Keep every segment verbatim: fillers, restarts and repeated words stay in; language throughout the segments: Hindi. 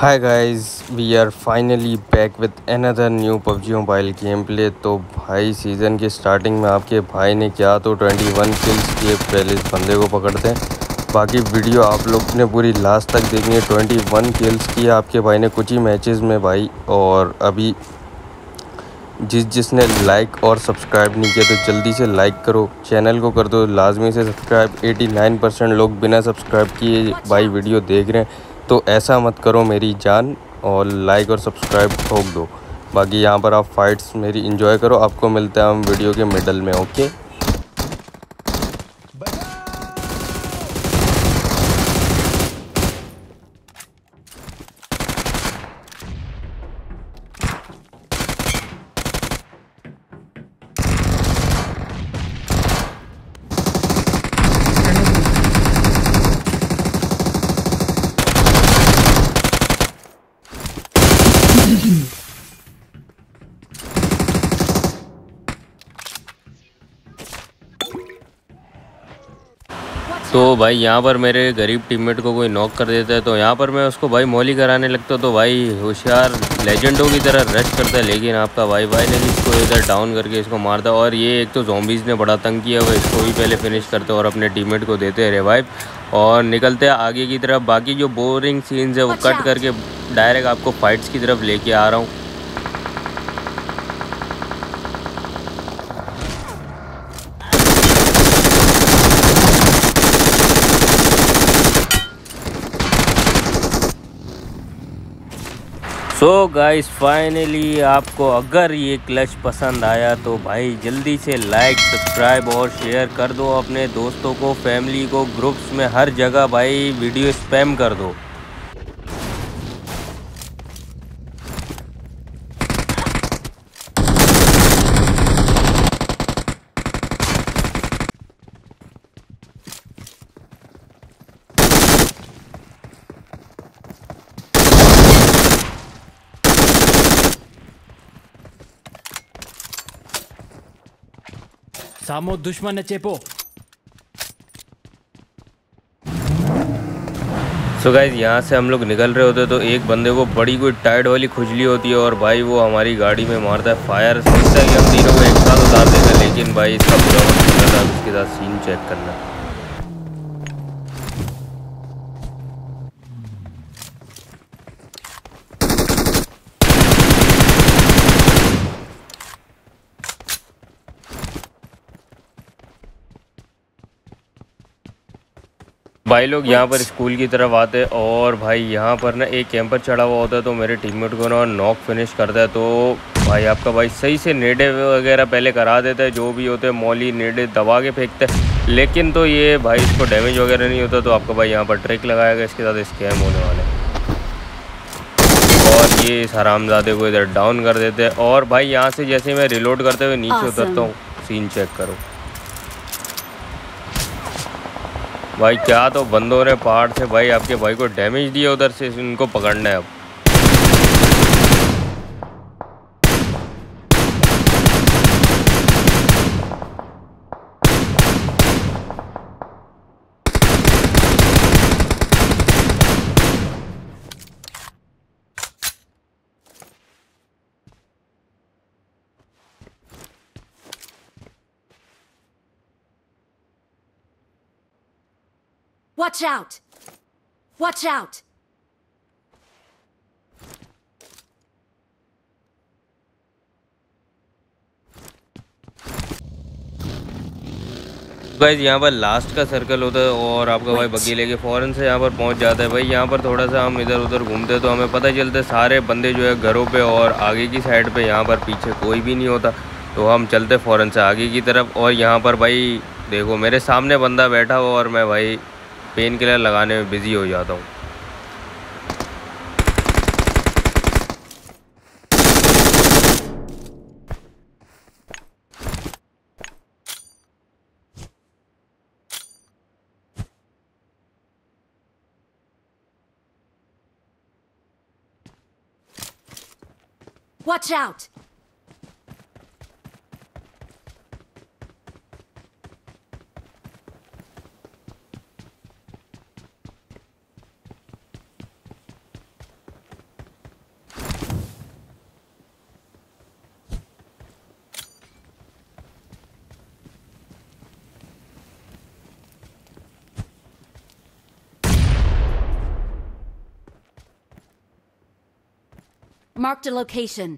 Hi guys, we are finally back with another new PUBG mobile game play. तो भाई सीज़न की स्टार्टिंग में आपके भाई ने क्या तो इक्कीस किल्स किए। पहले इस बंदे को पकड़ते हैं। बाकी वीडियो आप लोग ने पूरी लास्ट तक देखनी है। इक्कीस किल्स किए आपके भाई ने कुछ ही मैचेस में भाई। और अभी जिस जिसने लाइक और सब्सक्राइब नहीं किया तो जल्दी से लाइक करो, चैनल को कर दो लाजमी से सब्सक्राइब। नवासी परसेंट लोग बिना सब्सक्राइब किए भाई वीडियो देख रहे हैं, तो ऐसा मत करो मेरी जान, और लाइक और सब्सक्राइब ठोक दो। बाकी यहाँ पर आप फाइट्स मेरी एंजॉय करो। आपको मिलते हैं हम वीडियो के मिडल में। ओके, तो भाई यहाँ पर मेरे गरीब टीममेट को कोई नॉक कर देता है, तो यहाँ पर मैं उसको भाई मौली कराने लगता हूँ। तो भाई होशियार लेजेंडों की तरह रश करता है, लेकिन आपका भाई भाई ने इसको इधर डाउन करके इसको मारता। और ये एक तो ज़ॉम्बीज़ ने बड़ा तंग किया हुआ, इसको भी पहले फिनिश करते और अपने टीममेट को देते हैं रिवाइव और निकलते हैं आगे की तरफ। बाकी जो बोरिंग सीन्स है वो कट करके डायरेक्ट आपको फाइट्स की तरफ लेके आ रहा हूँ। सो गाइस, फाइनली आपको अगर ये क्लच पसंद आया तो भाई जल्दी से लाइक, सब्सक्राइब और शेयर कर दो अपने दोस्तों को, फैमिली को, ग्रुप्स में, हर जगह भाई वीडियो स्पैम कर दो। सामो दुश्मन है चेपो। सो गाइज, यहाँ से हम लोग निकल रहे होते तो एक बंदे को बड़ी कोई टायर्ड वाली खुजली होती है और भाई वो हमारी गाड़ी में मारता है फायर। सोचता है कि हम तीनों को एक साथ उतार देगा, लेकिन भाई इसका बुरा वक्त होता था। उसके साथ सीन चेक करना। भाई लोग यहाँ पर स्कूल की तरफ आते और भाई यहाँ पर ना एक कैंपर चढ़ा हुआ होता है, तो मेरे टीममेट को ना नॉक फिनिश करता है। तो भाई आपका भाई सही से नेडे वगैरह पहले करा देता है, जो भी होते हैं मौली नेडे दबा के फेंकते हैं, लेकिन तो ये भाई इसको डैमेज वगैरह नहीं होता। तो आपका भाई यहाँ पर ट्रिक लगाएगा, इसके साथ स्कैम होने वाला है। और ये इस हरामजादे को इधर डाउन कर देते हैं। और भाई यहाँ से जैसे मैं रिलोड करते हुए नीचे उतरता हूँ, सीन चेक करो भाई। क्या तो बंदों ने पहाड़ से भाई आपके भाई को डैमेज दिया, उधर से इनको पकड़ना है अब। Watch out! Watch out! Guys, यहाँ पर लास्ट का सर्कल होता है और आपका भाई बग्गी लेके फौरन से यहाँ पर पहुँच जाता है। भाई यहाँ पर थोड़ा सा हम इधर उधर घूमते हैं तो हमें पता चलता है सारे बंदे जो है घरों पे और आगे की साइड पे, यहाँ पर पीछे कोई भी नहीं होता। तो हम चलते फ़ौरन से आगे की तरफ। और यहाँ पर भाई देखो मेरे सामने बंदा बैठा हुआ और मैं भाई पेन किलर लगाने में बिज़ी हो जाता हूँ। Watch out! Marked a location.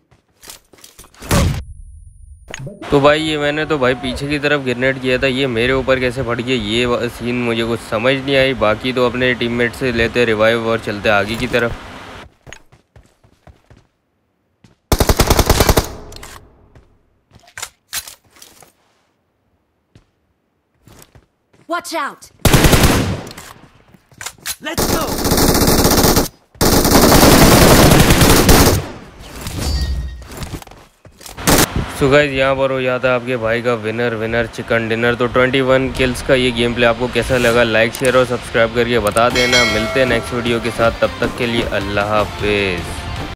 तो भाई ये मैंने तो भाई पीछे की तरफ ग्रेनेड किया था, ये मेरे ऊपर कैसे फट गया ये सीन मुझे कुछ समझ नहीं आई। बाकी तो अपने टीममेट से लेते रिवाइव और चलते आगे की तरफ। Watch out! Let's go! So guys यहाँ पर हो जाता है आपके भाई का विनर विनर चिकन डिनर। तो इक्कीस किल्स का ये गेम प्ले आपको कैसा लगा, लाइक शेयर और सब्सक्राइब करके बता देना। मिलते हैं नेक्स्ट वीडियो के साथ, तब तक के लिए अल्लाह हाफिज़।